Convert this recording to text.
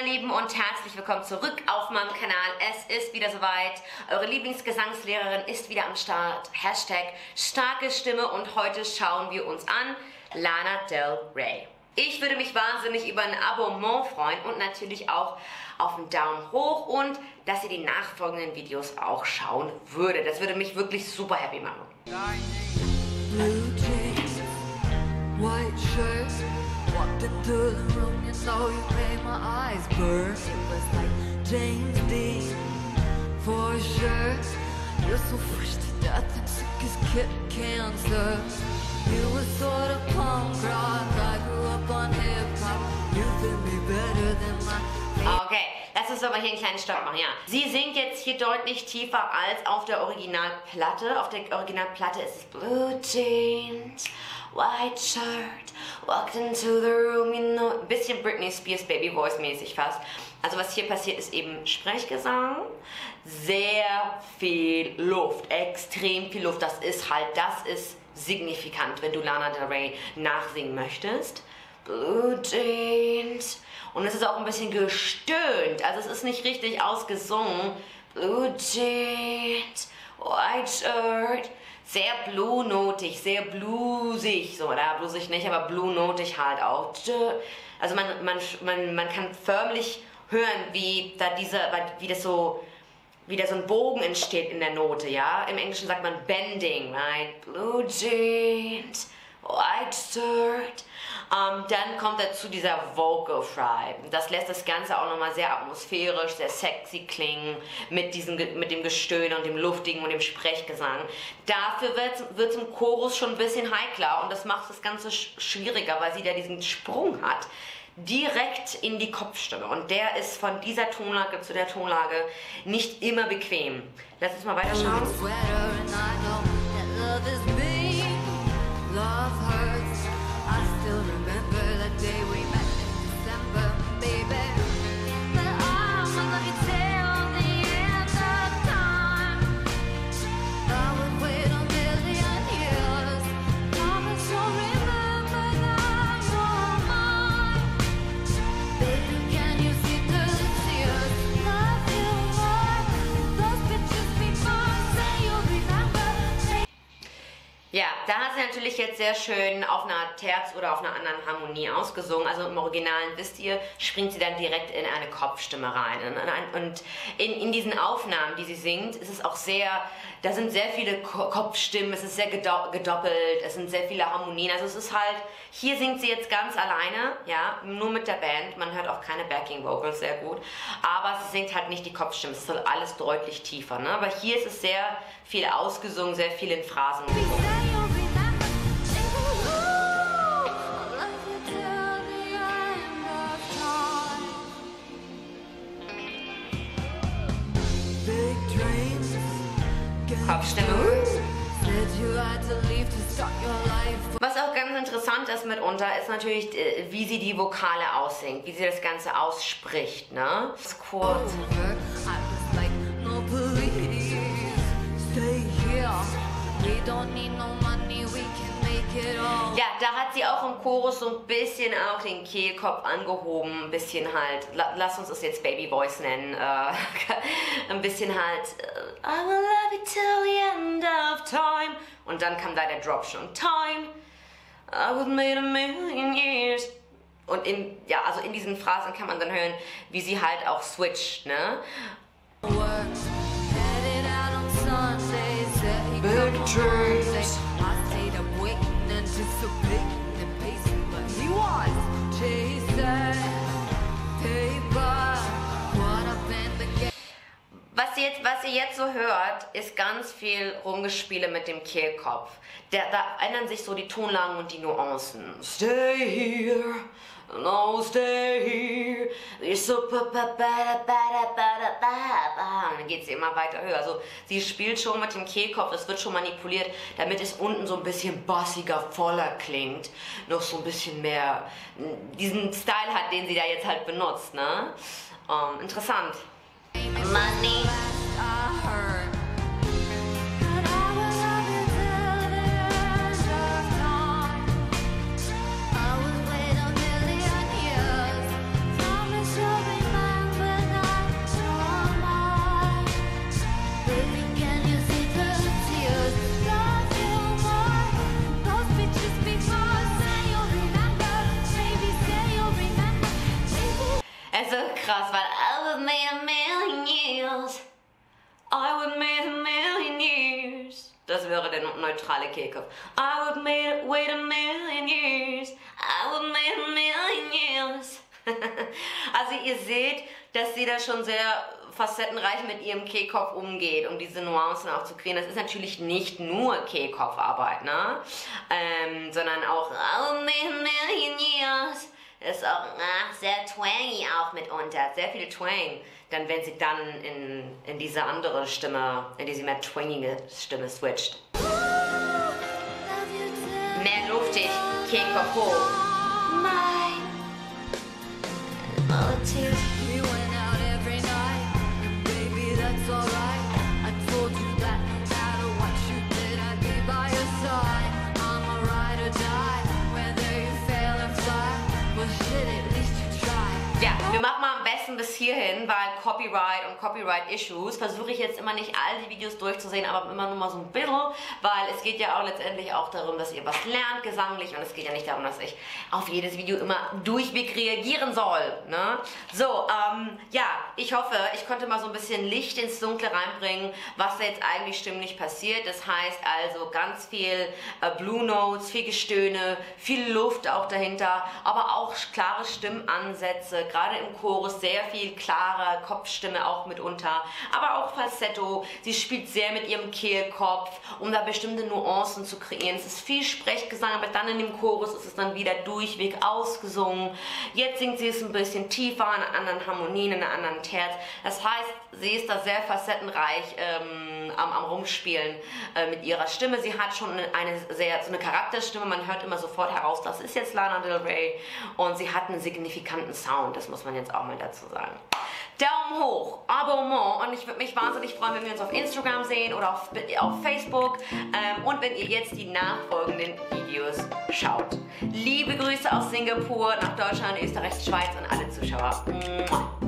Lieben, und herzlich willkommen zurück auf meinem Kanal. Es ist wieder soweit. Eure Lieblingsgesangslehrerin ist wieder am Start. Hashtag starke Stimme, und heute schauen wir uns an Lana Del Rey. Ich würde mich wahnsinnig über ein Abonnement freuen und natürlich auch auf einen Daumen hoch und dass ihr die nachfolgenden Videos auch schauen würdet. Das würde mich wirklich super happy machen. Blue jeans, white shirts, walked into the room, you know you made my eyes burn. It was like James Dean, for sure. You're so fresh to death and sick as kid cancer. You were sort of punk rock, I grew up on hip-hop. You fit me better than my... Okay, lass uns doch mal hier einen kleinen Stopp machen, ja. Sie singt jetzt hier deutlich tiefer als auf der Originalplatte. Auf der Originalplatte ist es Blue Jeans, White Shirt, walked into the room, you know. Ein bisschen Britney Spears Baby Voice mäßig fast. Also was hier passiert, ist eben Sprechgesang, sehr viel Luft, extrem viel Luft. Das ist signifikant, wenn du Lana Del Rey nachsingen möchtest. Blue Jeans. Und es ist auch ein bisschen gestöhnt, also es ist nicht richtig ausgesungen. Blue Jeans, White Shirt, sehr blue-notig, sehr bluesig, so, oder bluesig nicht, aber blue-notig halt auch. Also man kann förmlich hören, wie da so ein Bogen entsteht in der Note, ja. Im Englischen sagt man bending, right? Blue Jeans, White Shirt. Dann kommt dazu dieser Vocal Fry. Das lässt das Ganze auch nochmal sehr atmosphärisch, sehr sexy klingen, mit dem Gestöhne und dem Luftigen und dem Sprechgesang. Dafür wird es im Chorus schon ein bisschen heikler, und das macht das Ganze schwieriger, weil sie da diesen Sprung hat, direkt in die Kopfstimme. Und der ist von dieser Tonlage zu der Tonlage nicht immer bequem. Lass uns mal weiterschauen. Ja, da hat sie natürlich jetzt sehr schön auf einer Terz oder auf einer anderen Harmonie ausgesungen. Also im Originalen, wisst ihr, springt sie dann direkt in eine Kopfstimme rein. Und in diesen Aufnahmen, die sie singt, ist es auch da sind sehr viele Kopfstimmen, es ist sehr gedoppelt, es sind sehr viele Harmonien. Also es ist halt, hier singt sie jetzt ganz alleine, ja, nur mit der Band. Man hört auch keine Backing Vocals, sehr gut. Aber sie singt halt nicht die Kopfstimmen, es ist halt alles deutlich tiefer, ne? Aber hier ist es sehr viel ausgesungen, sehr viel in Phrasen gesungen. Kopfstimme. Was auch ganz interessant ist mitunter, ist natürlich, wie sie die Vokale aussingt, wie sie das Ganze ausspricht, ne? Das ist kurz. Ja, da hat sie auch im Chorus so ein bisschen auch den Kehlkopf angehoben, ein bisschen halt, lass uns es jetzt Baby Voice nennen, ein bisschen halt, I will love you till the end of time. Und dann kam da der Drop schon, time, I would made a million years. Und in diesen Phrasen kann man dann hören, wie sie halt auch switcht, ne? Big dreams. Was ihr jetzt so hört, ist ganz viel Rumgespiele mit dem Kehlkopf. Da ändern sich so die Tonlagen und die Nuancen. Stay here, no stay here. Dann geht sie immer weiter höher. Also sie spielt schon mit dem Kehlkopf, das wird schon manipuliert, damit es unten so ein bisschen bassiger, voller klingt. Noch so ein bisschen mehr diesen Style hat, den sie da jetzt halt benutzt, ne? Interessant. Money. krass, weil I would make a million years. I would make a million years. Das wäre der neutrale Kehlkopf. I would wait a million years. I would make a million years. Also ihr seht, dass sie da schon sehr facettenreich mit ihrem Kehlkopf umgeht, um diese Nuancen auch zu kreieren. Das ist natürlich nicht nur Kehlkopfarbeit, ne? Sondern auch I would make a million years. Das ist auch sehr twangy auch mitunter, sehr viel Twang. Dann, wenn sie dann in diese andere Stimme, in diese mehr twangige Stimme switcht. Mehr luftig, Kehlkopf hoch. We went out every night, and baby, that's alright. I told you that no matter what you did, I'd be by your side. I'm a ride or die, whether you fail or fly. Well, shit, at least you try. Ja, wir machen mal am besten bis hierhin, weil Copyright und Copyright-Issues versuche ich jetzt immer nicht all die Videos durchzusehen, aber immer nur mal so ein bisschen, weil es geht ja auch letztendlich auch darum, dass ihr was lernt gesanglich und es geht ja nicht darum, dass ich auf jedes Video immer durchweg reagieren soll. Ne? So, ja, ich hoffe, ich konnte mal so ein bisschen Licht ins Dunkle reinbringen, was da jetzt eigentlich stimmlich passiert. Das heißt also ganz viel Blue Notes, viel Gestöhne, viel Luft auch dahinter, aber auch klare Stimmansätze, gerade im Chorus sehr viel klare Kopfstimme auch mitunter, aber auch Falsetto. Sie spielt sehr mit ihrem Kehlkopf, um da bestimmte Nuancen zu kreieren. Es ist viel Sprechgesang, aber dann in dem Chorus ist es dann wieder durchweg ausgesungen. Jetzt singt sie es ein bisschen tiefer, in einer anderen Harmonien, in einer anderen Terz. Das heißt, sie ist da sehr facettenreich am Rumspielen mit ihrer Stimme. Sie hat schon so eine Charakterstimme, man hört immer sofort heraus, das ist jetzt Lana Del Rey, und sie hat einen signifikanten Sound, das muss man jetzt auch mal dazu sagen. Daumen hoch, Abonnement, und ich würde mich wahnsinnig freuen, wenn wir uns auf Instagram sehen oder auf Facebook und wenn ihr jetzt die nachfolgenden Videos schaut. Liebe Grüße aus Singapur, nach Deutschland, Österreich, Schweiz und alle Zuschauer.